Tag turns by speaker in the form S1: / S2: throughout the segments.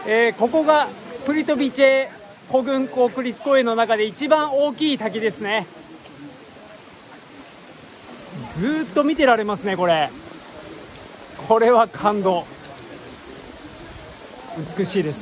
S1: ここがプリトビチェ古郡国立公園の中で一番大きい滝ですね。ずーっと見てられますね。これは感動。美しいです。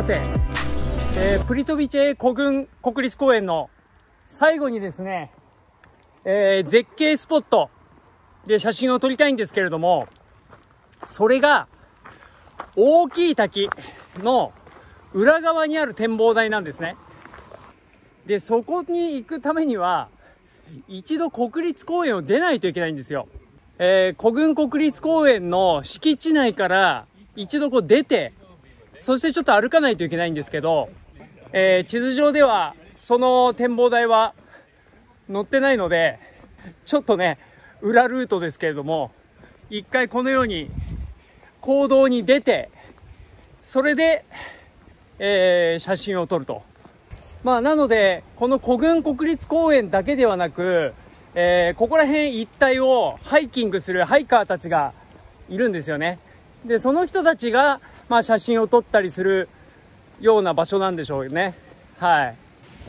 S1: さて、プリトビチェ古郡国立公園の最後にですね、絶景スポットで写真を撮りたいんですけれども、それが大きい滝の裏側にある展望台なんですね。で、そこに行くためには一度国立公園を出ないといけないんですよ。古郡国立公園の敷地内から一度出て、そしてちょっと歩かないといけないんですけど、地図上ではその展望台は載ってないので、ちょっとね、裏ルートですけれども、一回このように公道に出て、それで、写真を撮ると。なので、この古郡国立公園だけではなく、ここら辺一帯をハイキングするハイカーたちがいるんですよね。で、その人たちが、写真を撮ったりするような場所なんでしょうね。はい。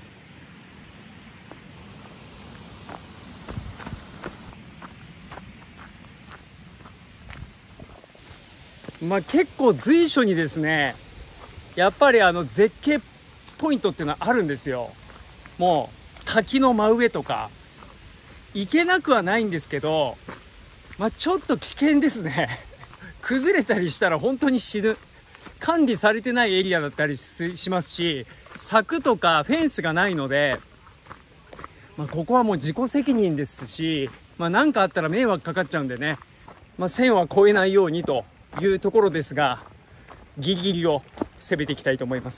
S1: 結構随所にですね、やっぱり絶景ポイントっていうのはあるんですよ。もう滝の真上とか行けなくはないんですけど、ちょっと危険ですね。崩れたりしたら本当に死ぬ。管理されてないエリアだったりしますし、柵とかフェンスがないので、ここはもう自己責任ですし、何かあったら迷惑かかっちゃうんでね、線は越えないようにというところですが、ギリギリを攻めていきたいと思います。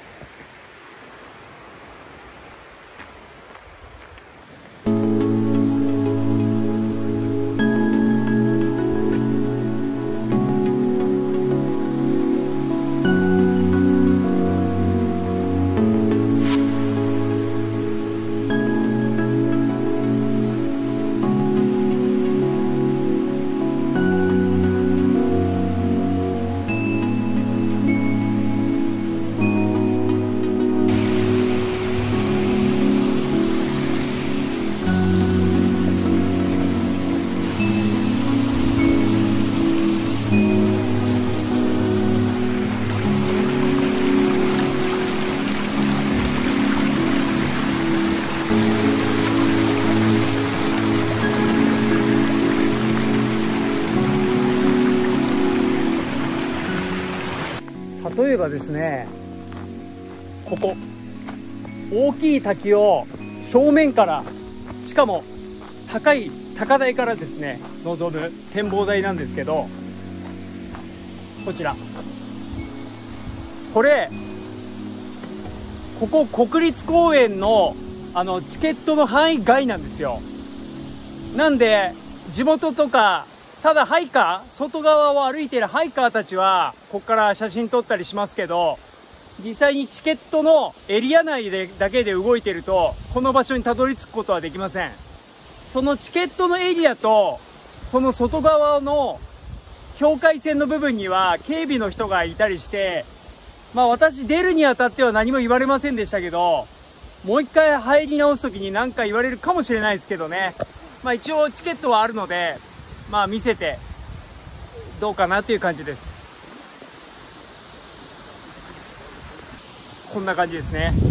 S1: 例えばですね、ここ大きい滝を正面から、しかも高い高台からですね望む展望台なんですけど、こちら、ここ国立公園のチケットの範囲外なんですよ。なんで地元とか、ただハイカー、外側を歩いているハイカーたちはここから写真撮ったりしますけど、実際にチケットのエリア内だけで動いているとこの場所にたどり着くことはできません。そのチケットのエリアとその外側の境界線の部分には警備の人がいたりして、私出るにあたっては何も言われませんでしたけど、もう一回入り直す時に何か言われるかもしれないですけどね。一応チケットはあるので、見せてどうかなっていう感じです。こんな感じですね。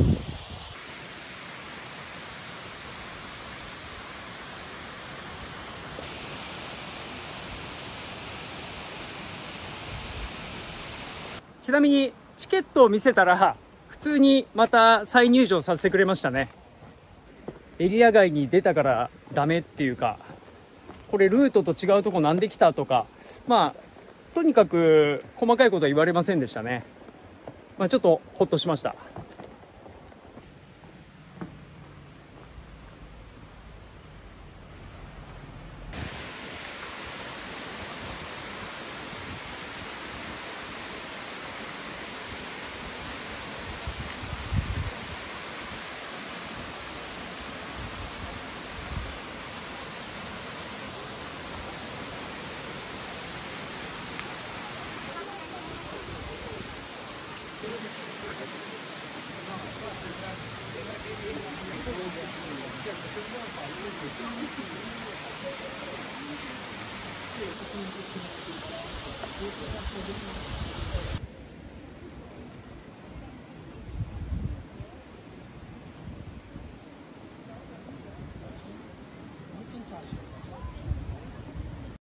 S1: ちなみにチケットを見せたら普通にまた再入場させてくれましたね。エリア外に出たからダメっていうか、これルートと違うとこなんで来たとか、とにかく細かいことは言われませんでしたね。ちょっとほっとしました。